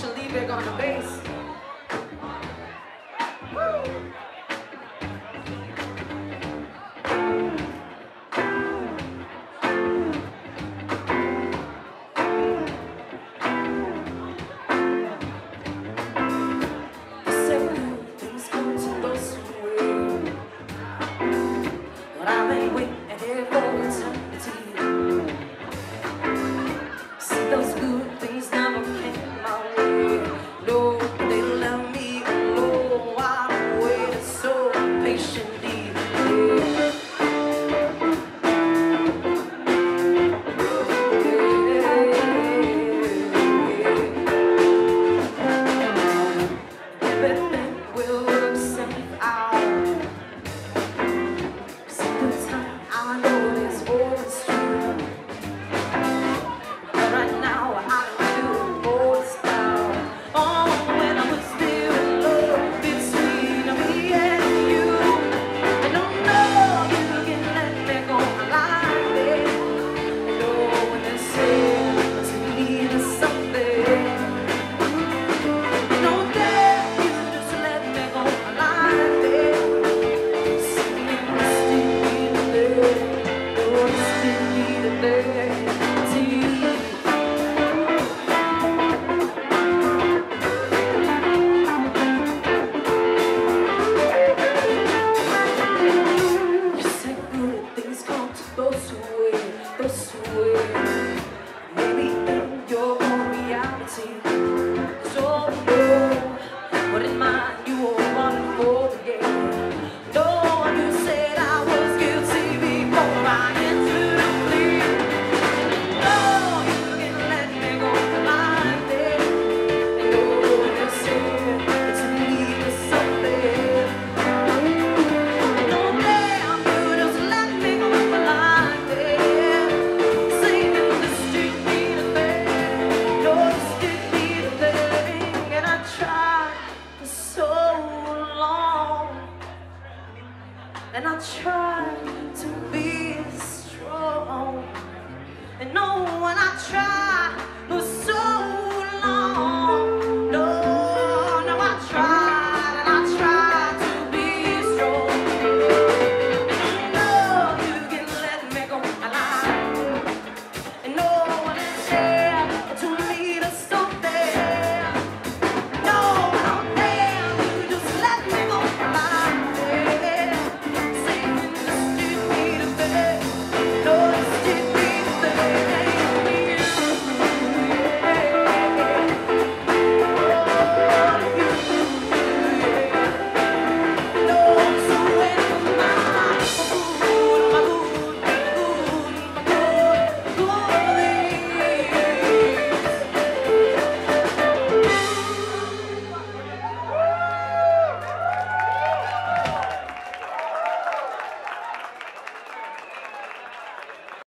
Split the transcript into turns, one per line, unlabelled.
Keisha Liebeck on the bass. Those good things never came my way. No, they left me alone. I waited so patiently. Everything will work itself out. Sometimes I know this always true. Right now I feel old style. Oh, when I was still in love between me and you. I don't know you can let me go like this. I know when they say to me there's something. I know that you just let me go like this. Still need a day. Oh, still need a day. Maybe in your own reality. So but in mine you were running for the game. No, you said I was guilty before I entered the plea. No, you can let me go like this. And no, you said that you needed something. No, damn, you just let me go like this. And I tried to be strong, and no, when I tried was